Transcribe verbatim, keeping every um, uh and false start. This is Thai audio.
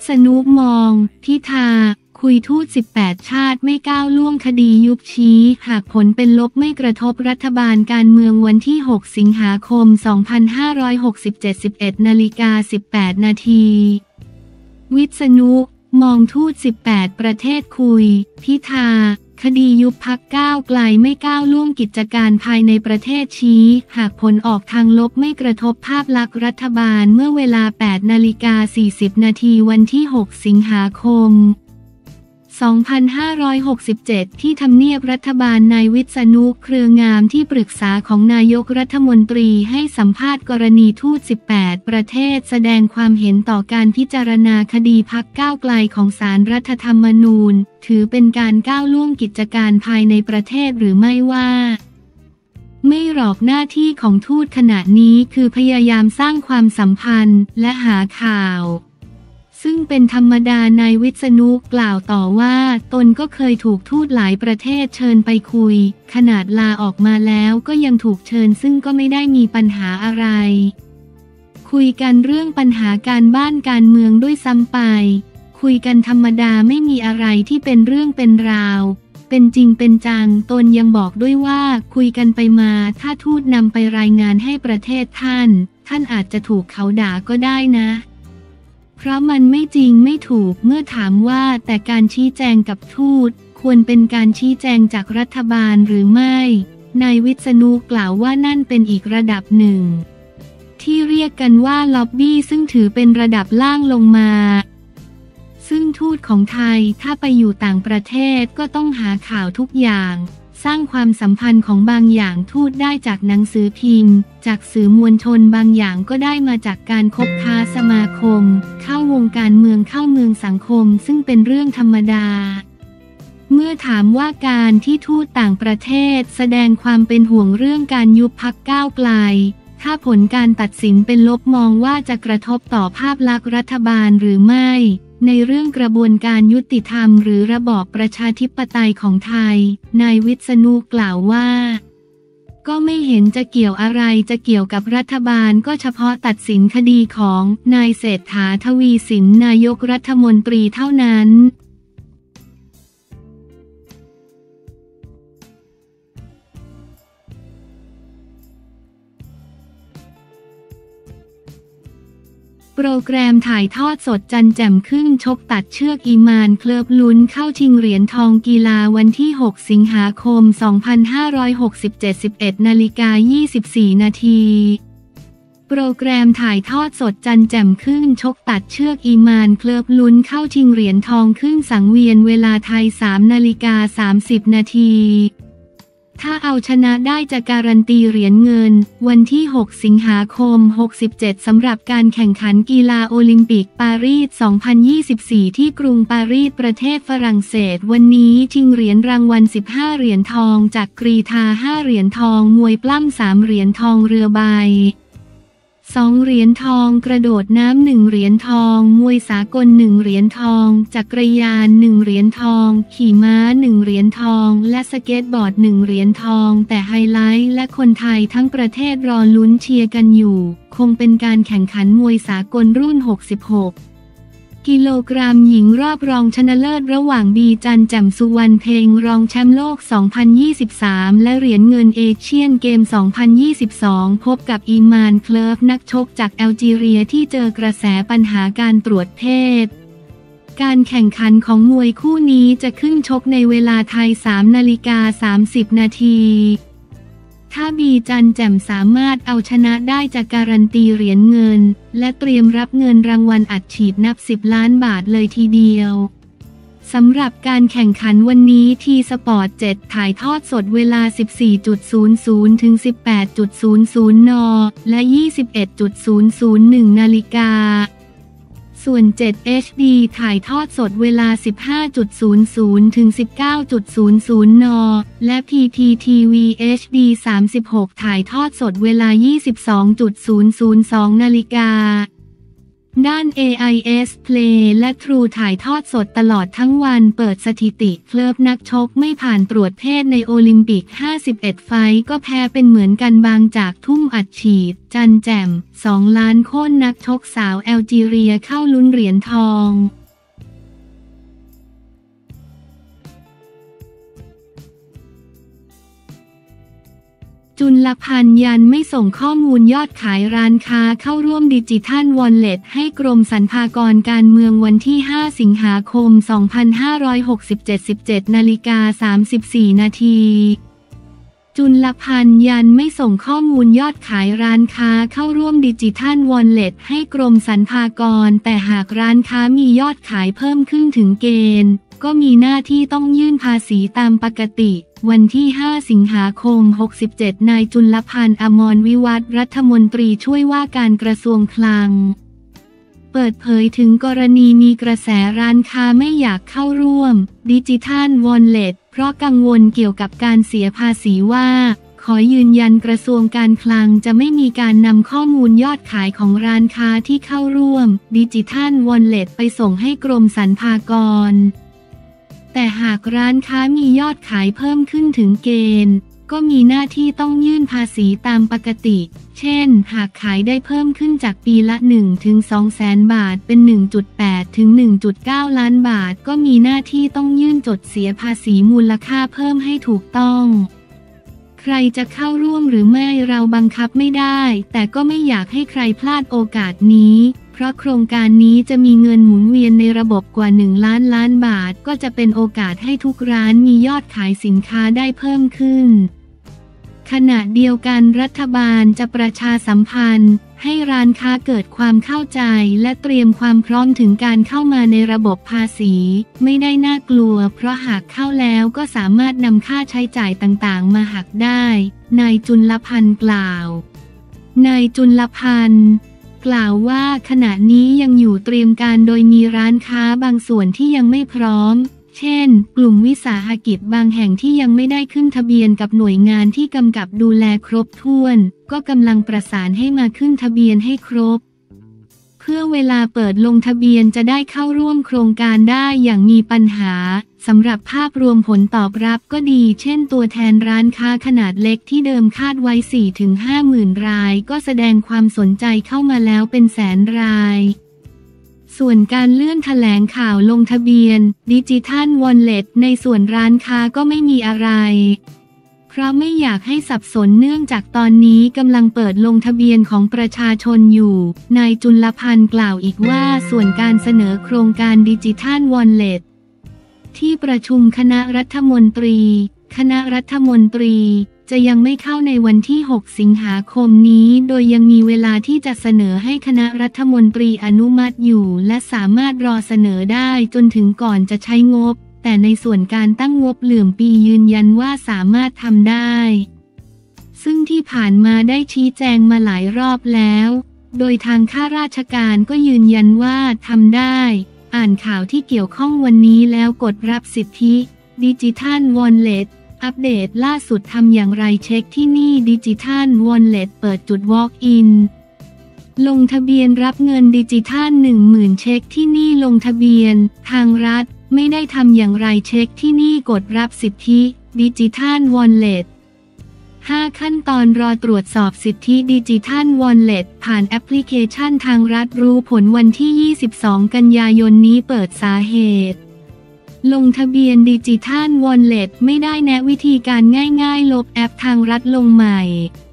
ษณุมองพิธาคุยทูตสิบแปดชาติไม่ก้าวล่วงคดียุบชี้หากผลเป็นลบไม่กระทบรัฐบาลการเมืองวันที่หกสิงหาคมสองพันห้าร้อยหกสิบเจ็ด สิบเอ็ดนาฬิกาสิบแปดนาทีวิษณุมองทูตสิบแปดประเทศคุยพิธาคดียุบพรรคก้าวไกลไม่ก้าวล่วงกิจการภายในประเทศชี้หากผลออกทางลบไม่กระทบภาพลักษณ์รัฐบาลเมื่อเวลา แปดนาฬิกาสี่สิบนาทีวันที่หกสิงหาคมสองพันห้าร้อยหกสิบเจ็ดที่ทำเนียบรัฐบาลนายวิษณุเครืองามที่ปรึกษาของนายกรัฐมนตรีให้สัมภาษณ์กรณีทูตสิบแปดประเทศแสดงความเห็นต่อการพิจารณาคดีพรรคก้าวไกลของศาลรัฐธรรมนูญถือเป็นการก้าวล่วงกิจการภายในประเทศหรือไม่ว่าไม่หรอกหน้าที่ของทูตขณะนี้คือพยายามสร้างความสัมพันธ์และหาข่าวซึ่งเป็นธรรมดานายวิษณุกล่าวต่อว่าตนก็เคยถูกทูตหลายประเทศเชิญไปคุยขนาดลาออกมาแล้วก็ยังถูกเชิญซึ่งก็ไม่ได้มีปัญหาอะไรคุยกันเรื่องปัญหาการบ้านการเมืองด้วยซ้ำไปคุยกันธรรมดาไม่มีอะไรที่เป็นเรื่องเป็นราวเป็นจริงเป็นจังตนยังบอกด้วยว่าคุยกันไปมาถ้าทูตนำไปรายงานให้ประเทศท่านท่านอาจจะถูกเขาด่าก็ได้นะเพราะมันไม่จริงไม่ถูกเมื่อถามว่าแต่การชี้แจงกับทูตควรเป็นการชี้แจงจากรัฐบาลหรือไม่นายวิษณุกล่าวว่านั่นเป็นอีกระดับหนึ่งที่เรียกกันว่าล็อบบี้ซึ่งถือเป็นระดับล่างลงมาซึ่งทูตของไทยถ้าไปอยู่ต่างประเทศก็ต้องหาข่าวทุกอย่างสร้างความสัมพันธ์ของบางอย่างทูตได้จากหนังสือพิมพ์จากสื่อมวลชนบางอย่างก็ได้มาจากการคบค้าสมาคมเข้าวงการเมืองเข้าเมืองสังคมซึ่งเป็นเรื่องธรรมดาเมื่อถามว่าการที่ทูตต่างประเทศแสดงความเป็นห่วงเรื่องการยุบพรรคก้าวไกลถ้าผลการตัดสินเป็นลบมองว่าจะกระทบต่อภาพลักษณ์รัฐบาลหรือไม่ในเรื่องกระบวนการยุติธรรมหรือระบอบประชาธิปไตยของไทยนายวิษณุกล่าวว่าก็ไม่เห็นจะเกี่ยวอะไรจะเกี่ยวกับรัฐบาลก็เฉพาะตัดสินคดีของนายเศรษฐาทวีสินนายกรัฐมนตรีเท่านั้นโปรแกรมถ่ายทอดสดจันแจ่มครึ่งชกตัดเชือกอีมานเคลิบลุ้นเข้าชิงเหรียญทองกีฬาวันที่หกสิงหาคมสองพันห้าร้อยหกสิบเจ็ด สิบเอ็ดนาฬิกายี่สิบสี่นาทีโปรแกรมถ่ายทอดสดจันแจ่มครึ่งชกตัดเชือกอีมานเคลิบลุ้นเข้าชิงเหรียญทองครึ่งสังเวียนเวลาไทยสามนาฬิกาสามสิบนาทีถ้าเอาชนะได้จะการันตีเหรียญเงินวันที่หกสิงหาคมหกสิบเจ็ดสำหรับการแข่งขันกีฬาโอลิมปิกปารีสสองพันยี่สิบสี่ที่กรุงปารีสประเทศฝรั่งเศสวันนี้ชิงเหรียญรางวัลสิบห้าเหรียญทองจากกรีฑาห้าเหรียญทองมวยปล้ำสามเหรียญทองเรือใบสองเหรียญทองกระโดดน้ำหนึ่งเหรียญทองมวยสากลหนึ่งเหรียญทองจักรยานหนึ่งเหรียญทองขี่ม้าหนึ่งเหรียญทองและสเก็ตบอร์ดหนึ่งเหรียญทองแต่ไฮไลท์และคนไทยทั้งประเทศรอลุ้นเชียร์กันอยู่คงเป็นการแข่งขันมวยสากลรุ่นหกสิบหกกิโลกรัมหญิงรอบรองชนะเลิศระหว่างบีจันแจ่มสุวรรณเพ็งรองแชมป์โลกสองพันยี่สิบสามและเหรียญเงินเอเชียนเกมสองพันยี่สิบสองพบกับอีมานเคลิฟนักชกจากแอลจีเรียที่เจอกระแสปัญหาการตรวจเพศการแข่งขันของมวยคู่นี้จะขึ้นชกในเวลาไทยสามนาฬิกาสามสิบนาทีถ้าบีจันแจ่มสามารถเอาชนะได้จะการันตีเหรียญเงินและเตรียมรับเงินรางวัลอัดฉีดนับสิบล้านบาทเลยทีเดียวสำหรับการแข่งขันวันนี้ทีสปอร์ตเจ็ดถ่ายทอดสดเวลา สิบสี่นาฬิกา ถึง สิบแปดนาฬิกา นและ ยี่สิบเอ็ดนาฬิกา หนึ่งนาฬิกาส่วน เจ็ด เอช ดี ถ่ายทอดสดเวลา สิบห้านาฬิกา ถึง สิบเก้านาฬิกา นและ พี ที ที วี เอช ดี สามสิบหกถ่ายทอดสดเวลา ยี่สิบสองนาฬิกา สองนาฬิกาด้าน เอ ไอ เอส Play และ True ถ่ายทอดสดตลอดทั้งวันเปิดสถิติเคลิบนักชกไม่ผ่านตรวจเพศในโอลิมปิกห้าสิบเอ็ดไฟท์ก็แพ้เป็นเหมือนกันบางจากทุ่มอัดฉีดจันแจ่มสองล้านโค่นนักชกสาวแอลจีเรียเข้าลุ้นเหรียญทองจุลพันธ์ยันไม่ส่งข้อมูลยอดขายร้านค้าเข้าร่วมดิจิทัลวอลเล็ตให้กรมสรรพากรการเมืองวันที่ห้าสิงหาคมสองพันห้าร้อยหกสิบเจ็ด สิบเจ็ดนาฬิกาสามสิบสี่นาทีจุลพันธ์ยันไม่ส่งข้อมูลยอดขายร้านค้าเข้าร่วมดิจิทัลวอลเล็ตให้กรมสรรพากรแต่หากร้านค้ามียอดขายเพิ่มขึ้นถึงเกณฑ์ก็มีหน้าที่ต้องยื่นภาษีตามปกติวันที่ห้าสิงหาคมหกสิบเจ็ดนายจุลพันธ์อมรวิวัฒน์รัฐมนตรีช่วยว่าการกระทรวงคลังเปิดเผยถึงกรณีมีกระแสร้านค้าไม่อยากเข้าร่วมดิจิทัลวอลเล็ตเพราะกังวลเกี่ยวกับการเสียภาษีว่าขอยืนยันกระทรวงการคลังจะไม่มีการนำข้อมูลยอดขายของร้านค้าที่เข้าร่วมดิจิทัลวอลเล็ตไปส่งให้กรมสรรพากรแต่หากร้านค้ามียอดขายเพิ่มขึ้นถึงเกณฑ์ก็มีหน้าที่ต้องยื่นภาษีตามปกติเช่นหากขายได้เพิ่มขึ้นจากปีละ หนึ่งถึงสองแสนบาทเป็น หนึ่งจุดแปดถึงหนึ่งจุดเก้าล้านบาทก็มีหน้าที่ต้องยื่นจดเสียภาษีมูลค่าเพิ่มให้ถูกต้องใครจะเข้าร่วมหรือไม่เราบังคับไม่ได้แต่ก็ไม่อยากให้ใครพลาดโอกาสนี้เพราะโครงการนี้จะมีเงินหมุนเวียนในระบบกว่าหนึ่งล้านล้านบาทก็จะเป็นโอกาสให้ทุกร้านมียอดขายสินค้าได้เพิ่มขึ้นขณะเดียวกันรัฐบาลจะประชาสัมพันธ์ให้ร้านค้าเกิดความเข้าใจและเตรียมความพร้อมถึงการเข้ามาในระบบภาษีไม่ได้น่ากลัวเพราะหากเข้าแล้วก็สามารถนำค่าใช้จ่ายต่างๆมาหักได้นายจุลพันธ์กล่าวนายจุลพันธ์กล่าวว่าขณะนี้ยังอยู่เตรียมการโดยมีร้านค้าบางส่วนที่ยังไม่พร้อมเช่นกลุ่มวิสาหกิจบางแห่งที่ยังไม่ได้ขึ้นทะเบียนกับหน่วยงานที่กำกับดูแลครบถ้วนก็กำลังประสานให้มาขึ้นทะเบียนให้ครบเพื่อเวลาเปิดลงทะเบียนจะได้เข้าร่วมโครงการได้อย่างมีปัญหาสำหรับภาพรวมผลตอบรับก็ดีเช่นตัวแทนร้านค้าขนาดเล็กที่เดิมคาดไว้ สี่ถึงห้าหมื่นรายก็แสดงความสนใจเข้ามาแล้วเป็นแสนรายส่วนการเลื่อนแถลงข่าวลงทะเบียนดิจิทัลวอลเล็ตในส่วนร้านค้าก็ไม่มีอะไรเพราะไม่อยากให้สับสนเนื่องจากตอนนี้กำลังเปิดลงทะเบียนของประชาชนอยู่นายจุลพันธ์กล่าวอีกว่าส่วนการเสนอโครงการดิจิทัลวอลเล็ตที่ประชุมคณะรัฐมนตรีคณะรัฐมนตรีจะยังไม่เข้าในวันที่หกสิงหาคมนี้โดยยังมีเวลาที่จะเสนอให้คณะรัฐมนตรีอนุมัติอยู่และสามารถรอเสนอได้จนถึงก่อนจะใช้งบแต่ในส่วนการตั้งงบเหลื่อมปียืนยันว่าสามารถทำได้ซึ่งที่ผ่านมาได้ชี้แจงมาหลายรอบแล้วโดยทางข้าราชการก็ยืนยันว่าทำได้อ่านข่าวที่เกี่ยวข้องวันนี้แล้วกดรับสิทธิดิจิทัลวอลเล็ตอัปเดตล่าสุดทำอย่างไรเช็คที่นี่ดิจิทัลวอลเล็ตเปิดจุด Walk-in ลงทะเบียนรับเงินดิจิทัล หนึ่งหมื่น เช็คที่นี่ลงทะเบียนทางรัฐไม่ได้ทำอย่างไรเช็คที่นี่กดรับสิทธิดิจิทัลวอลเล็ตห้าขั้นตอนรอตรวจสอบสิทธิดิจิทัลวอลเล็ตผ่านแอปพลิเคชันทางรัฐรู้ผลวันที่ยี่สิบสองกันยายนนี้เปิดสาเหตุลงทะเบียนดิจิทัลวอลเล็ตไม่ได้แนะวิธีการง่ายๆลบแอปทางรัฐลงใหม่